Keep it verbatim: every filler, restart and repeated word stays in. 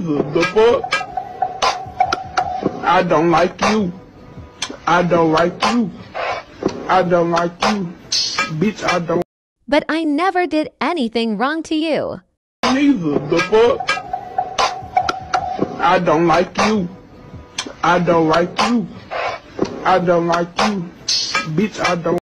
neither. The fuck? I don't like you. I don't like you. I don't like you. Bitch, I don't But I never did anything wrong to you. neither. The fuck? I don't like you. I don't like you. I don't like you. Bitch, I don't